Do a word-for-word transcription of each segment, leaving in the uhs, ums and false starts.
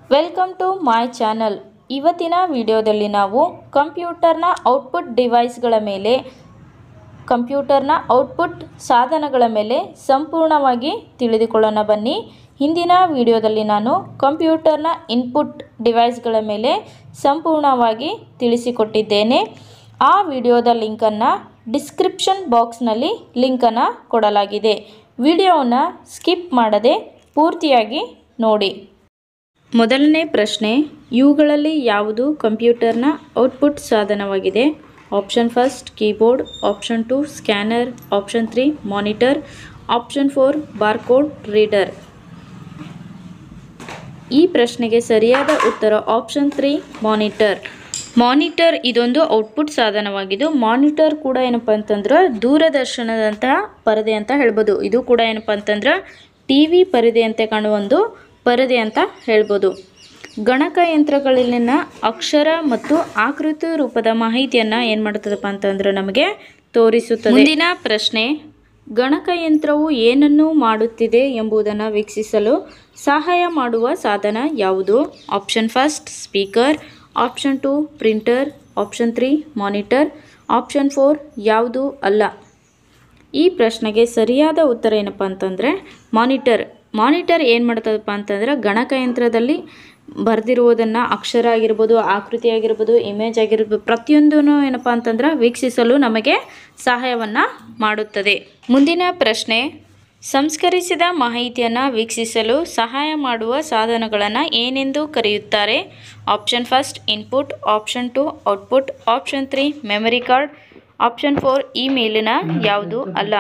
Welcome to my channel. ಇವತ್ತಿನ ವಿಡಿಯೋದಲ್ಲಿ ನಾವು ಕಂಪ್ಯೂಟರ್ನ ಔಟ್ಪುಟ್ ಡಿವೈಸ್ಗಳ ಮೇಲೆ ಕಂಪ್ಯೂಟರ್ನ ಔಟ್ಪುಟ್ ಸಾಧನಗಳ ಮೇಲೆ ಸಂಪೂರ್ಣವಾಗಿ ತಿಳಿದುಕೊಳ್ಳೋಣ ಬನ್ನಿ. ಹಿಂದಿನ ವಿಡಿಯೋದಲ್ಲಿ ನಾನು ಕಂಪ್ಯೂಟರ್ನ ಇನ್ಪುಟ್ ಡಿವೈಸ್ಗಳ ಮೇಲೆ ಸಂಪೂರ್ಣವಾಗಿ ತಿಳಿಸಿಕೊಟ್ಟಿದ್ದೇನೆ. ಆ ವಿಡಿಯೋದ ಲಿಂಕನ್ನು ಡಿಸ್ಕ್ರಿಪ್ಷನ್ ಬಾಕ್ಸ್ನಲ್ಲಿ ಲಿಂಕನ್ನು ಕೊಡಲಾಗಿದೆ. ವಿಡಿಯೋವನ್ನು ಸ್ಕಿಪ್ ಮಾಡದೆ ಪೂರ್ತಿಯಾಗಿ ನೋಡಿ. ಮೊದಲನೇ ಪ್ರಶ್ನೆ, ಇವುಗಳಲ್ಲಿ ಯಾವುದು ಕಂಪ್ಯೂಟರ್ನ ಔಟ್ಪುಟ್ ಸಾಧನವಾಗಿದೆ? Option first keyboard, option two scanner, option three monitor, option four barcode reader. ಈ ಪ್ರಶ್ನೆಗೆ ಸರಿಯಾದ ಉತ್ತರ ಆಪ್ಷನ್ ತ್ರೀ ಮಾನಿಟರ್. ಮಾನಿಟರ್ ಇದೊಂದು ಔಟ್ಪುಟ್ ಸಾಧನವಾಗಿದ್ದು, ಮಾನಿಟರ್ ಕೂಡ ಏನಪ್ಪ ಅಂತಂದ್ರೆ ದೂರದರ್ಶನದಂತಹ ಪರದೆ ಅಂತ ಹೇಳ್ಬೋದು. ಇದು ಕೂಡ ಏನಪ್ಪ ಅಂತಂದ್ರೆ ಟಿ ವಿ ಪರದೆಯಂತೆ ಕಾಣುವ ಒಂದು ಪರದೆ ಅಂತ ಹೇಳ್ಬೋದು. ಗಣಕಯಂತ್ರಗಳಲ್ಲಿನ ಅಕ್ಷರ ಮತ್ತು ಆಕೃತಿ ರೂಪದ ಮಾಹಿತಿಯನ್ನು ಏನು ಮಾಡ್ತದಪ್ಪ ಅಂತಂದ್ರೆ ನಮಗೆ ತೋರಿಸುತ್ತದೆ. ಮುಂದಿನ ಪ್ರಶ್ನೆ, ಗಣಕಯಂತ್ರವು ಏನನ್ನು ಮಾಡುತ್ತಿದೆ ಎಂಬುದನ್ನು ವೀಕ್ಷಿಸಲು ಸಹಾಯ ಮಾಡುವ ಸಾಧನ ಯಾವುದು? Option first speaker, option two printer, option three monitor, option four ಯಾವುದು ಅಲ್ಲ. ಈ ಪ್ರಶ್ನೆಗೆ ಸರಿಯಾದ ಉತ್ತರ ಏನಪ್ಪ ಅಂತಂದರೆ ಮಾನಿಟರ್. ಮಾನಿಟರ್ ಏನು ಮಾಡ್ತದಪ್ಪ ಅಂತಂದ್ರೆ ಗಣಕಯಂತ್ರದಲ್ಲಿ ಬರೆದಿರುವುದನ್ನು ಅಕ್ಷರ ಆಗಿರ್ಬೋದು, ಆಕೃತಿ ಆಗಿರ್ಬೋದು, ಇಮೇಜ್ ಆಗಿರ್ಬೋದು, ಪ್ರತಿಯೊಂದೂ ಏನಪ್ಪ ಅಂತಂದ್ರೆ ವೀಕ್ಷಿಸಲು ನಮಗೆ ಸಹಾಯವನ್ನು ಮಾಡುತ್ತದೆ. ಮುಂದಿನ ಪ್ರಶ್ನೆ, ಸಂಸ್ಕರಿಸಿದ ಮಾಹಿತಿಯನ್ನು ವೀಕ್ಷಿಸಲು ಸಹಾಯ ಮಾಡುವ ಸಾಧನಗಳನ್ನು ಏನೆಂದು ಕರೆಯುತ್ತಾರೆ? Option first input, option two output, option three memory card, option four ಈ ಮೇಲಿನ ಯಾವುದು ಅಲ್ಲ.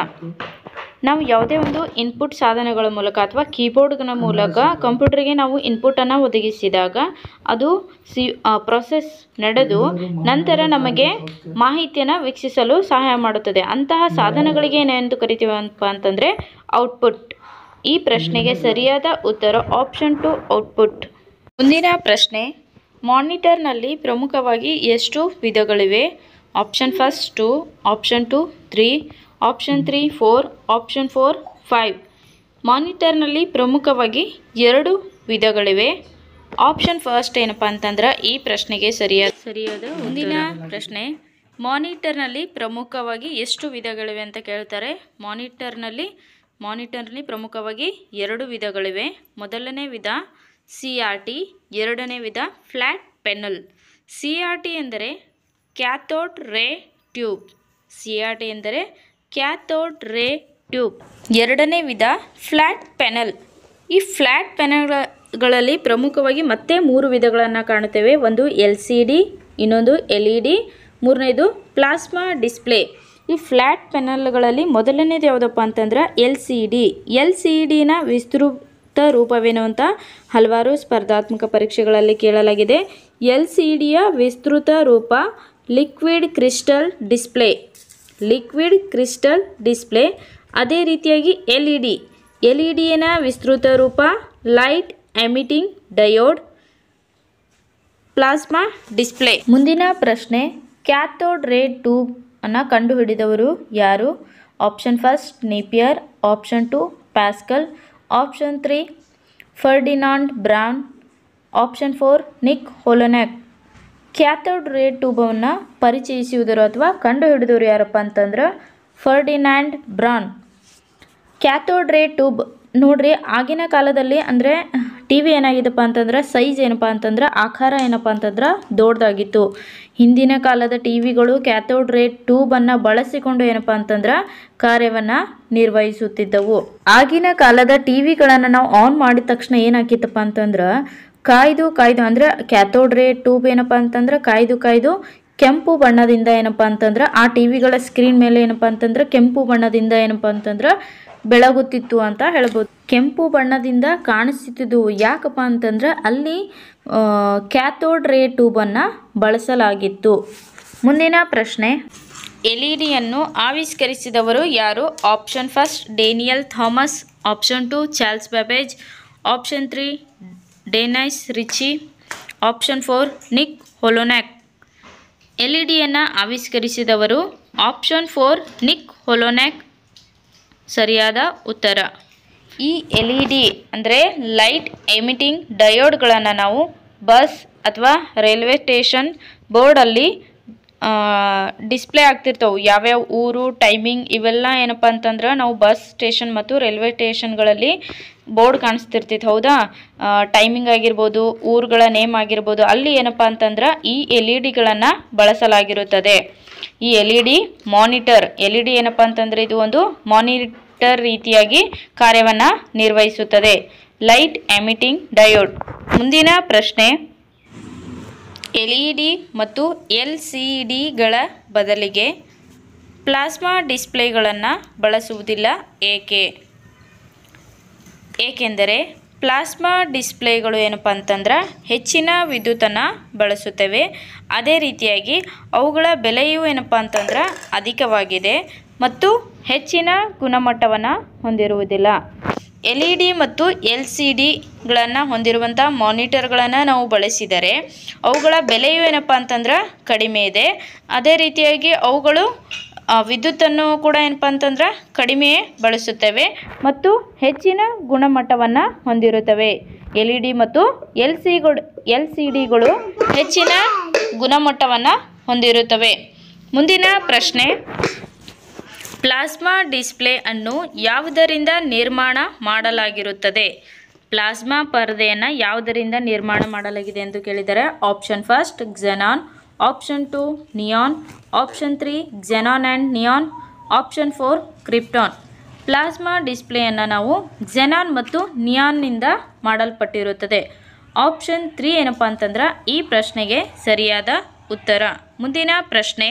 ನಾವು ಯಾವುದೇ ಒಂದು ಇನ್ಪುಟ್ ಸಾಧನಗಳ ಮೂಲಕ ಅಥವಾ ಕೀಬೋರ್ಡ್ನ ಮೂಲಕ ಕಂಪ್ಯೂಟರ್ಗೆ ನಾವು ಇನ್ಪುಟನ್ನು ಒದಗಿಸಿದಾಗ ಅದು ಸಿ ಪ್ರೊಸೆಸ್ ನಡೆದು ನಂತರ ನಮಗೆ ಮಾಹಿತಿಯನ್ನು ವೀಕ್ಷಿಸಲು ಸಹಾಯ ಮಾಡುತ್ತದೆ. ಅಂತಹ ಸಾಧನಗಳಿಗೆ ಏನೆಂದು ಕರಿತೀವಪ್ಪ ಅಂತಂದರೆ ಔಟ್ಪುಟ್. ಈ ಪ್ರಶ್ನೆಗೆ ಸರಿಯಾದ ಉತ್ತರ ಆಪ್ಷನ್ ಟು ಔಟ್ಪುಟ್. ಮುಂದಿನ ಪ್ರಶ್ನೆ, ಮಾನಿಟರ್ನಲ್ಲಿ ಪ್ರಮುಖವಾಗಿ ಎಷ್ಟು ವಿಧಗಳಿವೆ? Option first two, option two three, option three four, option four five. ಮಾನಿಟರ್ನಲ್ಲಿ ಪ್ರಮುಖವಾಗಿ ಎರಡು ವಿಧಗಳಿವೆ. ಆಪ್ಷನ್ ಫಸ್ಟ್ ಏನಪ್ಪ ಅಂತಂದ್ರೆ ಈ ಪ್ರಶ್ನೆಗೆ ಸರಿಯಾದ ಸರಿಯಾದ ಮುಂದಿನ ಪ್ರಶ್ನೆ, ಮಾನಿಟರ್ನಲ್ಲಿ ಪ್ರಮುಖವಾಗಿ ಎಷ್ಟು ವಿಧಗಳಿವೆ ಅಂತ ಕೇಳ್ತಾರೆ. ಮಾನಿಟರ್ನಲ್ಲಿ ಮಾನಿಟರ್ನಲ್ಲಿ ಪ್ರಮುಖವಾಗಿ ಎರಡು ವಿಧಗಳಿವೆ. ಮೊದಲನೇ ವಿಧ ಸಿ ಆರ್ ಟಿ, ಎರಡನೇ ವಿಧ flat panel. C R T ಎಂದರೆ cathode ray tube. C R T ಎಂದರೆ ಕ್ಯಾಥೋಡ್ ರೇ ಟ್ಯೂಬ್. ಎರಡನೇ ವಿಧ ಫ್ಲ್ಯಾಟ್ ಪೆನಲ್. ಈ ಫ್ಲ್ಯಾಟ್ ಪೆನಲ್ಗಳಲ್ಲಿ ಪ್ರಮುಖವಾಗಿ ಮತ್ತೆ ಮೂರು ವಿಧಗಳನ್ನು ಕಾಣುತ್ತೇವೆ. ಒಂದು ಎಲ್ ಸಿ ಡಿ, ಇನ್ನೊಂದು ಎಲ್ ಇ ಡಿ, ಮೂರನೇದು ಪ್ಲಾಸ್ಮಾ ಡಿಸ್ಪ್ಲೇ. ಈ ಫ್ಲ್ಯಾಟ್ ಪೆನಲ್ಗಳಲ್ಲಿ ಮೊದಲನೇದು ಯಾವುದಪ್ಪ ಅಂತಂದ್ರೆ L C D. L C ಡಿನ ವಿಸ್ತೃತ ರೂಪವೇನು ಅಂತ ಹಲವಾರು ಸ್ಪರ್ಧಾತ್ಮಕ ಪರೀಕ್ಷೆಗಳಲ್ಲಿ ಕೇಳಲಾಗಿದೆ. ಎಲ್ ಸಿ ಡಿಯ ವಿಸ್ತೃತ ರೂಪ liquid crystal display. Liquid crystal display. ಅದೇ ರೀತಿಯಾಗಿ L E D. L E ಡಿಯ ವಿಸ್ತೃತ ರೂಪ light emitting diode plasma display. ಮುಂದಿನ ಪ್ರಶ್ನೆ, ಕ್ಯಾಥೋಡ್ ರೇ ಟ್ಯೂಬ್ ಅನ್ನು ಕಂಡುಹಿಡಿದವರು ಯಾರು? Option first Napier, option two Pascal, option three Ferdinand Braun, option four Nick Holonyak. Cathode ray ಟ್ಯೂಬನ್ನು ಪರಿಚಯಿಸುವುದರು ಅಥವಾ ಕಂಡುಹಿಡಿದವರು ಯಾರಪ್ಪ ಅಂತಂದ್ರೆ Ferdinand Braun. Cathode ray tube ನೋಡ್ರಿ, ಆಗಿನ ಕಾಲದಲ್ಲಿ ಅಂದರೆ ಟಿ ವಿ ಏನಾಗಿದ್ದಪ್ಪ ಅಂತಂದ್ರೆ ಸೈಜ್ ಏನಪ್ಪ ಅಂತಂದ್ರೆ ಆಕಾರ ಏನಪ್ಪ ಅಂತಂದ್ರೆ ದೊಡ್ಡದಾಗಿತ್ತು. ಹಿಂದಿನ ಕಾಲದ ಟಿ ವಿಗಳು ಕ್ಯಾಥೋಡ್ ರೇ ಟ್ಯೂಬನ್ನು ಬಳಸಿಕೊಂಡು ಏನಪ್ಪ ಅಂತಂದ್ರೆ ಕಾರ್ಯವನ್ನು ನಿರ್ವಹಿಸುತ್ತಿದ್ದವು. ಆಗಿನ ಕಾಲದ ಟಿ ವಿಗಳನ್ನು ನಾವು ಆನ್ ಮಾಡಿದ ತಕ್ಷಣ ಏನಾಕಿತ್ತಪ್ಪ ಅಂತಂದ್ರೆ ಕಾಯ್ದು ಕಾಯ್ದು ಅಂದರೆ ಕ್ಯಾಥೋಡ್ ರೇ ಟ್ಯೂಬ್ ಏನಪ್ಪ ಅಂತಂದ್ರೆ ಕಾಯ್ದು ಕಾಯ್ದು ಕೆಂಪು ಬಣ್ಣದಿಂದ ಏನಪ್ಪ ಅಂತಂದ್ರೆ ಆ ಟಿ ವಿಗಳ ಸ್ಕ್ರೀನ್ ಮೇಲೆ ಏನಪ್ಪ ಅಂತಂದ್ರೆ ಕೆಂಪು ಬಣ್ಣದಿಂದ ಏನಪ್ಪ ಅಂತಂದ್ರೆ ಬೆಳಗುತ್ತಿತ್ತು ಅಂತ ಹೇಳ್ಬೋದು. ಕೆಂಪು ಬಣ್ಣದಿಂದ ಕಾಣಿಸುತ್ತಿದ್ದು ಯಾಕಪ್ಪ ಅಂತಂದ್ರೆ ಅಲ್ಲಿ ಕ್ಯಾಥೋಡ್ ರೇ ಟ್ಯೂಬನ್ನು ಬಳಸಲಾಗಿತ್ತು. ಮುಂದಿನ ಪ್ರಶ್ನೆ, ಎಲ್ ಇ ಡಿಯನ್ನು ಆವಿಷ್ಕರಿಸಿದವರು ಯಾರು? Option first Daniel Thomas, option two Charles Babbage, option three Dennis Ritchie, option four Nick Holonyak. L E ಡಿಯನ್ನು ಆವಿಷ್ಕರಿಸಿದವರು ಆಪ್ಷನ್ ಫೋರ್ ನಿಕ್ ಹೊಲೊನ್ಯಾಕ್ ಸರಿಯಾದ ಉತ್ತರ. ಈ ಎಲ್ ಇ ಡಿ ಅಂದರೆ ಲೈಟ್ ಎಮಿಟಿಂಗ್ ಡಯೋಡ್ಗಳನ್ನು ನಾವು ಬಸ್ ಅಥವಾ ರೈಲ್ವೆ ಸ್ಟೇಷನ್ ಬೋರ್ಡಲ್ಲಿ ಡಿಸ್ಪ್ಲೇ ಆಗ್ತಿರ್ತವೆ. ಯಾವ್ಯಾವ ಊರು, ಟೈಮಿಂಗ್ ಇವೆಲ್ಲ ಏನಪ್ಪ ಅಂತಂದ್ರೆ ನಾವು ಬಸ್ ಸ್ಟೇಷನ್ ಮತ್ತು ರೈಲ್ವೆ ಸ್ಟೇಷನ್ಗಳಲ್ಲಿ ಬೋರ್ಡ್ ಕಾಣಿಸ್ತಿರ್ತೈತೆ ಹೌದಾ. ಟೈಮಿಂಗ್ ಆಗಿರ್ಬೋದು, ಊರುಗಳ ನೇಮ್ ಆಗಿರ್ಬೋದು, ಅಲ್ಲಿ ಏನಪ್ಪ ಅಂತಂದ್ರೆ ಈ ಎಲ್ ಇ ಡಿಗಳನ್ನು ಬಳಸಲಾಗಿರುತ್ತದೆ. ಈ L E D monitor, L E D ಏನಪ್ಪ ಅಂತಂದರೆ ಇದು ಒಂದು ಮಾನಿಟರ್ ರೀತಿಯಾಗಿ ಕಾರ್ಯವನ್ನು ನಿರ್ವಹಿಸುತ್ತದೆ. Light emitting diode. ಮುಂದಿನ ಪ್ರಶ್ನೆ, ಎಲ್ ಇ ಡಿ ಮತ್ತು ಎಲ್ ಸಿ ಡಿಗಳ ಬದಲಿಗೆ ಪ್ಲಾಸ್ಮಾ ಡಿಸ್ಪ್ಲೇಗಳನ್ನು ಬಳಸುವುದಿಲ್ಲ ಏಕೆ? ಏಕೆಂದರೆ ಪ್ಲಾಸ್ಮಾ ಡಿಸ್ಪ್ಲೇಗಳು ಏನಪ್ಪ ಅಂತಂದ್ರೆ ಹೆಚ್ಚಿನ ವಿದ್ಯುತ್ತನ್ನು ಬಳಸುತ್ತವೆ. ಅದೇ ರೀತಿಯಾಗಿ ಅವುಗಳ ಬೆಲೆಯೂ ಏನಪ್ಪ ಅಂತಂದ್ರೆ ಅಧಿಕವಾಗಿದೆ ಮತ್ತು ಹೆಚ್ಚಿನ ಗುಣಮಟ್ಟವನ್ನು ಹೊಂದಿರುವುದಿಲ್ಲ. ಎಲ್ ಇ ಡಿ ಮತ್ತು ಎಲ್ ಸಿ ಡಿಗಳನ್ನು ಹೊಂದಿರುವಂಥ ಮಾನಿಟರ್ಗಳನ್ನು ನಾವು ಬಳಸಿದರೆ ಅವುಗಳ ಬೆಲೆಯೂ ಏನಪ್ಪ ಅಂತಂದ್ರೆ ಕಡಿಮೆ ಇದೆ. ಅದೇ ರೀತಿಯಾಗಿ ಅವುಗಳು ವಿದ್ಯುತ್ತನ್ನು ಕೂಡ ಏನಪ್ಪ ಅಂತಂದ್ರೆ ಕಡಿಮೆ ಬಳಸುತ್ತವೆ ಮತ್ತು ಹೆಚ್ಚಿನ ಗುಣಮಟ್ಟವನ್ನು ಹೊಂದಿರುತ್ತವೆ. ಎಲ್ ಇ ಡಿ ಮತ್ತು ಎಲ್ ಸಿಗಳು ಎಲ್ ಸಿ ಡಿಗಳು ಹೆಚ್ಚಿನ ಗುಣಮಟ್ಟವನ್ನು ಹೊಂದಿರುತ್ತವೆ. ಮುಂದಿನ ಪ್ರಶ್ನೆ, ಪ್ಲಾಸ್ಮಾ ಡಿಸ್ಪ್ಲೇ ಅನ್ನು ಯಾವುದರಿಂದ ನಿರ್ಮಾಣ ಮಾಡಲಾಗಿರುತ್ತದೆ? ಪ್ಲಾಸ್ಮಾ ಪರದೆಯನ್ನು ಯಾವುದರಿಂದ ನಿರ್ಮಾಣ ಮಾಡಲಾಗಿದೆ ಎಂದು ಕೇಳಿದರೆ option first xenon, option two neon, option three xenon and neon, option four krypton. Plasma ಡಿಸ್ಪ್ಲೇಯನ್ನು ನಾವು ಕ್ಸೆನಾನ್ ಮತ್ತು ನಿಯಾನ್ನಿಂದ ಮಾಡಲ್ಪಟ್ಟಿರುತ್ತದೆ. ಆಪ್ಷನ್ ತ್ರೀ ಏನಪ್ಪ ಅಂತಂದ್ರೆ ಈ ಪ್ರಶ್ನೆಗೆ ಸರಿಯಾದ ಉತ್ತರ. ಮುಂದಿನ ಪ್ರಶ್ನೆ,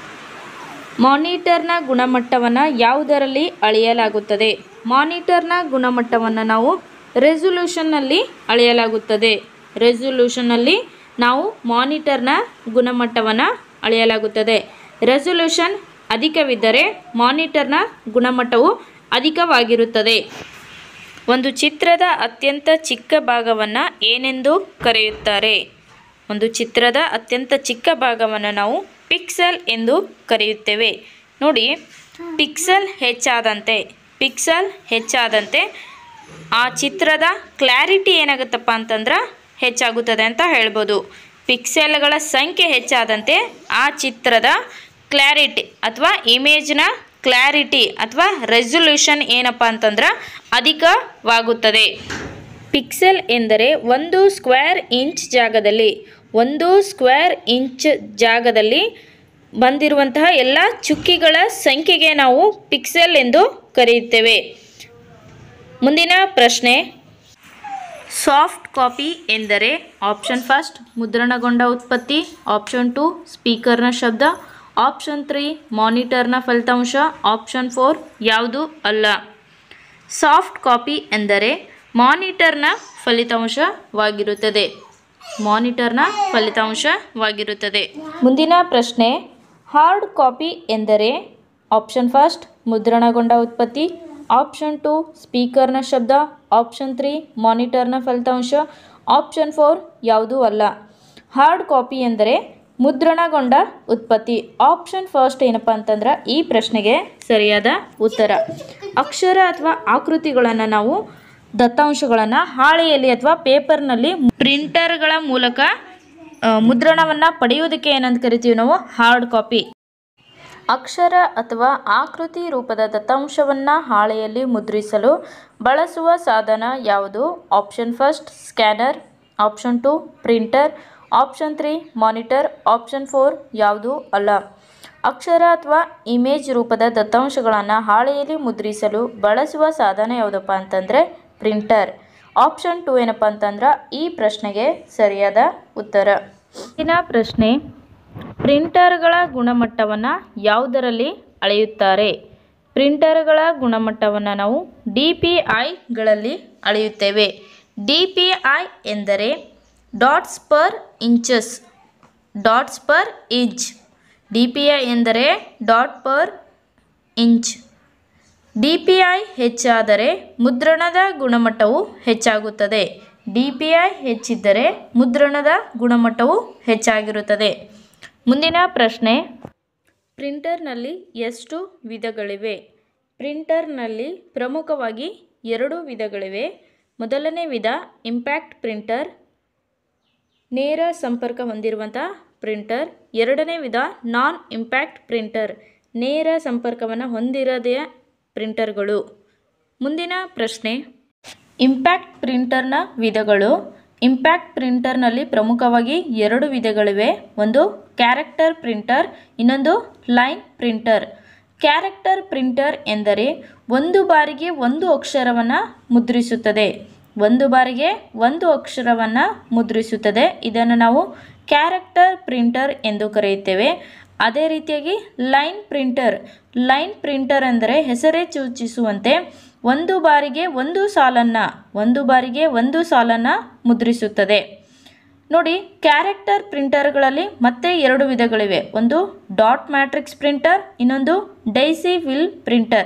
ಮಾನಿಟರ್ನ ಗುಣಮಟ್ಟವನ್ನು ಯಾವುದರಲ್ಲಿ ಅಳೆಯಲಾಗುತ್ತದೆ? ಮಾನಿಟರ್ನ ಗುಣಮಟ್ಟವನ್ನು ನಾವು ರೆಸೊಲ್ಯೂಷನ್ನಲ್ಲಿ ಅಳೆಯಲಾಗುತ್ತದೆ. ರೆಸೊಲ್ಯೂಷನ್ನಲ್ಲಿ ನಾವು ಮಾನಿಟರ್ನ ಗುಣಮಟ್ಟವನ್ನು ಅಳೆಯಲಾಗುತ್ತದೆ. ರೆಸೊಲ್ಯೂಷನ್ ಅಧಿಕವಿದ್ದರೆ ಮಾನಿಟರ್ನ ಗುಣಮಟ್ಟವು ಅಧಿಕವಾಗಿರುತ್ತದೆ. ಒಂದು ಚಿತ್ರದ ಅತ್ಯಂತ ಚಿಕ್ಕ ಭಾಗವನ್ನು ಏನೆಂದು ಕರೆಯುತ್ತಾರೆ? ಒಂದು ಚಿತ್ರದ ಅತ್ಯಂತ ಚಿಕ್ಕ ಭಾಗವನ್ನು ನಾವು ಪಿಕ್ಸೆಲ್ ಎಂದು ಕರೆಯುತ್ತೇವೆ. ನೋಡಿ, ಪಿಕ್ಸೆಲ್ ಹೆಚ್ಚಾದಂತೆ ಪಿಕ್ಸೆಲ್ ಹೆಚ್ಚಾದಂತೆ ಆ ಚಿತ್ರದ ಕ್ಲಾರಿಟಿ ಏನಾಗುತ್ತಪ್ಪ ಅಂತಂದ್ರೆ ಹೆಚ್ಚಾಗುತ್ತದೆ ಅಂತ ಹೇಳ್ಬೋದು. ಪಿಕ್ಸೆಲ್ಗಳ ಸಂಖ್ಯೆ ಹೆಚ್ಚಾದಂತೆ ಆ ಚಿತ್ರದ ಕ್ಲಾರಿಟಿ ಅಥವಾ ಇಮೇಜ್ನ ಕ್ಲಾರಿಟಿ ಅಥವಾ ರೆಸೊಲ್ಯೂಷನ್ ಏನಪ್ಪ ಅಂತಂದ್ರೆ ಅಧಿಕವಾಗುತ್ತದೆ. ಪಿಕ್ಸೆಲ್ ಎಂದರೆ ಒಂದು ಸ್ಕ್ವೇರ್ ಇಂಚ್ ಜಾಗದಲ್ಲಿ ಒಂದು ಸ್ಕ್ವೇರ್ ಇಂಚ್ ಜಾಗದಲ್ಲಿ ಬಂದಿರುವಂತಹ ಎಲ್ಲ ಚುಕ್ಕಿಗಳ ಸಂಖ್ಯೆಗೆ ನಾವು ಪಿಕ್ಸೆಲ್ ಎಂದು ಕರೆಯುತ್ತೇವೆ. ಮುಂದಿನ ಪ್ರಶ್ನೆ, ಸಾಫ್ಟ್ ಕಾಪಿ ಎಂದರೆ ಆಪ್ಷನ್ ಫಸ್ಟ್ ಮುದ್ರಣಗೊಂಡ ಉತ್ಪತ್ತಿ, ಆಪ್ಷನ್ ಟು ಸ್ಪೀಕರ್ನ ಶಬ್ದ, ಆಪ್ಷನ್ ತ್ರೀ ಮಾನಿಟರ್ನ ಫಲಿತಾಂಶ, ಆಪ್ಷನ್ ಫೋರ್ ಯಾವುದು ಅಲ್ಲ. ಸಾಫ್ಟ್ ಕಾಪಿ ಎಂದರೆ ಮಾನಿಟರ್ನ ಫಲಿತಾಂಶವಾಗಿರುತ್ತದೆ. ಮಾನಿಟರ್ನ ಫಲಿತಾಂಶವಾಗಿರುತ್ತದೆ. ಮುಂದಿನ ಪ್ರಶ್ನೆ, ಹಾರ್ಡ್ ಕಾಪಿ ಎಂದರೆ ಆಪ್ಷನ್ ಫಸ್ಟ್ ಮುದ್ರಣಗೊಂಡ ಉತ್ಪತ್ತಿ, ಆಪ್ಷನ್ ಟು ಸ್ಪೀಕರ್ನ ಶಬ್ದ, ಆಪ್ಷನ್ ತ್ರೀ ಮಾನಿಟರ್ನ ಫಲಿತಾಂಶ, ಆಪ್ಷನ್ ಫೋರ್ ಯಾವುದೂ ಅಲ್ಲ. ಹಾರ್ಡ್ ಕಾಪಿ ಎಂದರೆ ಮುದ್ರಣಗೊಂಡ ಉತ್ಪತ್ತಿ. ಆಪ್ಷನ್ ಫಸ್ಟ್ ಏನಪ್ಪ ಅಂತಂದ್ರೆ ಈ ಪ್ರಶ್ನೆಗೆ ಸರಿಯಾದ ಉತ್ತರ. ಅಕ್ಷರ ಅಥವಾ ಆಕೃತಿಗಳನ್ನು ನಾವು ದತ್ತಾಂಶಗಳನ್ನು ಹಾಳೆಯಲ್ಲಿ ಅಥವಾ ಪೇಪರ್ನಲ್ಲಿ ಪ್ರಿಂಟರ್ಗಳ ಮೂಲಕ ಮುದ್ರಣವನ್ನು ಪಡೆಯುವುದಕ್ಕೆ ಏನಂತ ಕರಿತೀವಿ ನಾವು? Hard copy. ಅಕ್ಷರ ಅಥವಾ ಆಕೃತಿ ರೂಪದ ದತ್ತಾಂಶವನ್ನು ಹಾಳೆಯಲ್ಲಿ ಮುದ್ರಿಸಲು ಬಳಸುವ ಸಾಧನ ಯಾವುದು? Option first scanner, option two printer, option three monitor, option four ಯಾವುದೂ ಅಲ್ಲ. ಅಕ್ಷರ ಅಥವಾ ಇಮೇಜ್ ರೂಪದ ದತ್ತಾಂಶಗಳನ್ನು ಹಾಳೆಯಲ್ಲಿ ಮುದ್ರಿಸಲು ಬಳಸುವ ಸಾಧನ ಯಾವುದಪ್ಪ ಅಂತಂದರೆ ಪ್ರಿಂಟರ್. ಆಪ್ಷನ್ ಟು ಏನಪ್ಪ ಅಂತಂದ್ರೆ ಈ ಪ್ರಶ್ನೆಗೆ ಸರಿಯಾದ ಉತ್ತರ. ಮುಂದಿನ ಪ್ರಶ್ನೆ, ಪ್ರಿಂಟರ್ಗಳ ಗುಣಮಟ್ಟವನ್ನು ಯಾವುದರಲ್ಲಿ ಅಳೆಯುತ್ತಾರೆ? ಪ್ರಿಂಟರ್ಗಳ ಗುಣಮಟ್ಟವನ್ನು ನಾವು ಡಿ ಪಿ ಐಗಳಲ್ಲಿ ಅಳೆಯುತ್ತೇವೆ. ಡಿ ಪಿ ಐ ಎಂದರೆ dots per inches dots per inch D P I ಎಂದರೆ dot per inch. D P I ಹೆಚ್ಚಾದರೆ ಮುದ್ರಣದ ಗುಣಮಟ್ಟವು ಹೆಚ್ಚಾಗುತ್ತದೆ. ಡಿ ಪಿ ಐ ಹೆಚ್ಚಿದ್ದರೆ ಮುದ್ರಣದ ಗುಣಮಟ್ಟವು ಹೆಚ್ಚಾಗಿರುತ್ತದೆ. ಮುಂದಿನ ಪ್ರಶ್ನೆ, ಪ್ರಿಂಟರ್ನಲ್ಲಿ ಎಷ್ಟು ವಿಧಗಳಿವೆ? ಪ್ರಿಂಟರ್ನಲ್ಲಿ ಪ್ರಮುಖವಾಗಿ ಎರಡು ವಿಧಗಳಿವೆ. ಮೊದಲನೇ ವಿಧ ಇಂಪ್ಯಾಕ್ಟ್ ಪ್ರಿಂಟರ್, ನೇರ ಸಂಪರ್ಕ ಹೊಂದಿರುವಂಥ ಪ್ರಿಂಟರ್. ಎರಡನೇ ವಿಧ ನಾನ್ ಇಂಪ್ಯಾಕ್ಟ್ ಪ್ರಿಂಟರ್, ನೇರ ಸಂಪರ್ಕವನ್ನು ಹೊಂದಿರದೇ ಪ್ರಿಂಟರ್ಗಳು. ಮುಂದಿನ ಪ್ರಶ್ನೆ, ಇಂಪ್ಯಾಕ್ಟ್ ಪ್ರಿಂಟರ್ನ ವಿಧಗಳು. ಇಂಪ್ಯಾಕ್ಟ್ ಪ್ರಿಂಟರ್ನಲ್ಲಿ ಪ್ರಮುಖವಾಗಿ ಎರಡು ವಿಧಗಳಿವೆ. ಒಂದು ಕ್ಯಾರೆಕ್ಟರ್ ಪ್ರಿಂಟರ್, ಇನ್ನೊಂದು ಲೈನ್ ಪ್ರಿಂಟರ್. ಕ್ಯಾರೆಕ್ಟರ್ ಪ್ರಿಂಟರ್ ಎಂದರೆ ಒಂದು ಬಾರಿಗೆ ಒಂದು ಅಕ್ಷರವನ್ನು ಮುದ್ರಿಸುತ್ತದೆ. ಒಂದು ಬಾರಿಗೆ ಒಂದು ಅಕ್ಷರವನ್ನು ಮುದ್ರಿಸುತ್ತದೆ. ಇದನ್ನು ನಾವು ಕ್ಯಾರೆಕ್ಟರ್ ಪ್ರಿಂಟರ್ ಎಂದು ಕರೆಯುತ್ತೇವೆ. ಅದೇ ರೀತಿಯಾಗಿ ಲೈನ್ ಪ್ರಿಂಟರ್. ಲೈನ್ ಪ್ರಿಂಟರ್ ಅಂದರೆ ಹೆಸರೇ ಸೂಚಿಸುವಂತೆ ಒಂದು ಬಾರಿಗೆ ಒಂದು ಸಾಲನ್ನು ಒಂದು ಬಾರಿಗೆ ಒಂದು ಸಾಲನ್ನು ಮುದ್ರಿಸುತ್ತದೆ. ನೋಡಿ, ಕ್ಯಾರೆಕ್ಟರ್ ಪ್ರಿಂಟರ್ಗಳಲ್ಲಿ ಮತ್ತೆ ಎರಡು ವಿಧಗಳಿವೆ. ಒಂದು ಡಾಟ್ ಮ್ಯಾಟ್ರಿಕ್ಸ್ ಪ್ರಿಂಟರ್, ಇನ್ನೊಂದು daisy wheel printer.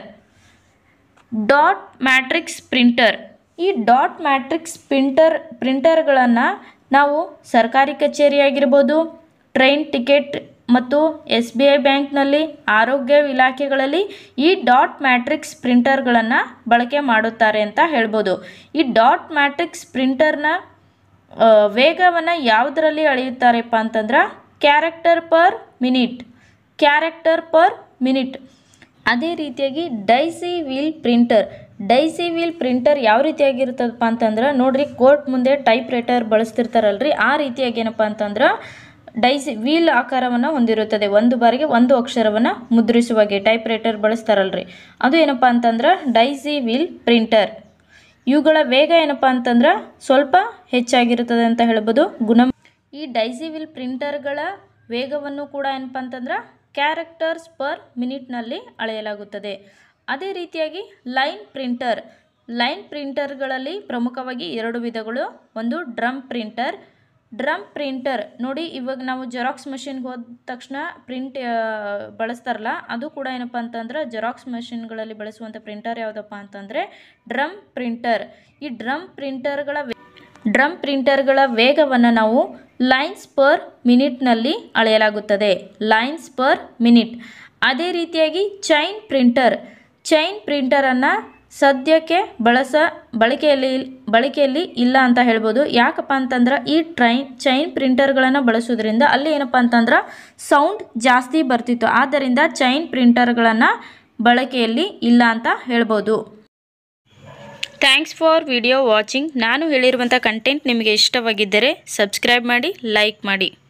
Dot matrix printer. ಈ ಡಾಟ್ ಮ್ಯಾಟ್ರಿಕ್ಸ್ ಪ್ರಿಂಟರ್ ಪ್ರಿಂಟರ್ಗಳನ್ನು ನಾವು ಸರ್ಕಾರಿ ಕಚೇರಿ ಆಗಿರ್ಬೋದು, ಟ್ರೈನ್ ಟಿಕೆಟ್ ಮತ್ತು ಎಸ್ ಬಿ ಐ ಬ್ಯಾಂಕ್ನಲ್ಲಿ, ಆರೋಗ್ಯ ಇಲಾಖೆಗಳಲ್ಲಿ ಈ ಡಾಟ್ ಮ್ಯಾಟ್ರಿಕ್ಸ್ ಪ್ರಿಂಟರ್ಗಳನ್ನು ಬಳಕೆ ಮಾಡುತ್ತಾರೆ ಅಂತ ಹೇಳ್ಬೋದು. ಈ ಡಾಟ್ ಮ್ಯಾಟ್ರಿಕ್ಸ್ ಪ್ರಿಂಟರ್ನ ವೇಗವನ್ನು ಯಾವುದರಲ್ಲಿ ಅಳೆಯುತ್ತಾರಪ್ಪ ಅಂತಂದ್ರೆ character per minute character per minute. ಅದೇ ರೀತಿಯಾಗಿ daisy wheel printer. Daisy wheel printer ಯಾವ ರೀತಿಯಾಗಿರ್ತದಪ್ಪ ಅಂತಂದ್ರೆ, ನೋಡ್ರಿ, ಕೋರ್ಟ್ ಮುಂದೆ ಟೈಪ್ ರೈಟರ್ ಬಳಸ್ತಿರ್ತಾರಲ್ರಿ, ಆ ರೀತಿಯಾಗಿ ಏನಪ್ಪ ಅಂತಂದ್ರೆ ಡೈಸಿ ವೀಲ್ ಆಕಾರವನ್ನು ಹೊಂದಿರುತ್ತದೆ. ಒಂದು ಬಾರಿಗೆ ಒಂದು ಅಕ್ಷರವನ್ನು ಮುದ್ರಿಸುವಾಗೆ ಟೈಪ್ ರೈಟರ್ ಬಳಸ್ತಾರಲ್ರಿ, ಅದು ಏನಪ್ಪ ಅಂತಂದ್ರೆ ಡೈಸಿ ವೀಲ್ ಪ್ರಿಂಟರ್. ಇವುಗಳ ವೇಗ ಏನಪ್ಪ ಅಂತಂದ್ರೆ ಸ್ವಲ್ಪ ಹೆಚ್ಚಾಗಿರುತ್ತದೆ ಅಂತ ಹೇಳ್ಬೋದು. ಗುಣ ಈ ಡೈಸಿ ವೀಲ್ ಪ್ರಿಂಟರ್ಗಳ ವೇಗವನ್ನು ಕೂಡ ಏನಪ್ಪ ಅಂತಂದ್ರೆ ಕ್ಯಾರೆಕ್ಟರ್ಸ್ ಪರ್ ಮಿನಿಟ್ನಲ್ಲಿ ಅಳೆಯಲಾಗುತ್ತದೆ. ಅದೇ ರೀತಿಯಾಗಿ ಲೈನ್ ಪ್ರಿಂಟರ್. ಲೈನ್ ಪ್ರಿಂಟರ್ಗಳಲ್ಲಿ ಪ್ರಮುಖವಾಗಿ ಎರಡು ವಿಧಗಳು. ಒಂದು ಡ್ರಮ್ ಪ್ರಿಂಟರ್. ಡ್ರಮ್ ಪ್ರಿಂಟರ್ ನೋಡಿ, ಇವಾಗ ನಾವು ಜೆರಾಕ್ಸ್ ಮಷಿನ್ಗೆ ಹೋದ ತಕ್ಷಣ ಪ್ರಿಂಟ್ ಬಳಸ್ತಾರಲ್ಲ, ಅದು ಕೂಡ ಏನಪ್ಪ ಅಂತಂದ್ರೆ ಜೆರಾಕ್ಸ್ ಮಷಿನ್ಗಳಲ್ಲಿ ಬಳಸುವಂಥ ಪ್ರಿಂಟರ್ ಯಾವುದಪ್ಪ ಅಂತಂದರೆ ಡ್ರಮ್ ಪ್ರಿಂಟರ್. ಈ ಡ್ರಮ್ ಪ್ರಿಂಟರ್ಗಳ ಡ್ರಮ್ ಪ್ರಿಂಟರ್ಗಳ ವೇಗವನ್ನು ನಾವು ಲೈನ್ಸ್ ಪರ್ ಮಿನಿಟ್ನಲ್ಲಿ ಅಳೆಯಲಾಗುತ್ತದೆ. Lines per minute. ಅದೇ ರೀತಿಯಾಗಿ ಚೈನ್ ಪ್ರಿಂಟರ್. ಚೈನ್ ಪ್ರಿಂಟರನ್ನು ಸದ್ಯಕ್ಕೆ ಬಳಸ ಬಳಕೆಯಲ್ಲಿ ಬಳಕೆಯಲ್ಲಿ ಇಲ್ಲ ಅಂತ ಹೇಳ್ಬೋದು. ಯಾಕಪ್ಪ ಅಂತಂದ್ರೆ ಈ ಟ್ರೈನ್ ಚೈನ್ ಪ್ರಿಂಟರ್ಗಳನ್ನು ಬಳಸೋದ್ರಿಂದ ಅಲ್ಲಿ ಏನಪ್ಪ ಅಂತಂದ್ರೆ ಸೌಂಡ್ ಜಾಸ್ತಿ ಬರ್ತಿತ್ತು. ಆದ್ದರಿಂದ ಚೈನ್ ಪ್ರಿಂಟರ್ಗಳನ್ನು ಬಳಕೆಯಲ್ಲಿ ಇಲ್ಲ ಅಂತ ಹೇಳ್ಬೋದು. Thanks for video watching. ನಾನು ಹೇಳಿರುವಂಥ ಕಂಟೆಂಟ್ ನಿಮಗೆ ಇಷ್ಟವಾಗಿದ್ದರೆ ಸಬ್ಸ್ಕ್ರೈಬ್ ಮಾಡಿ, ಲೈಕ್ ಮಾಡಿ.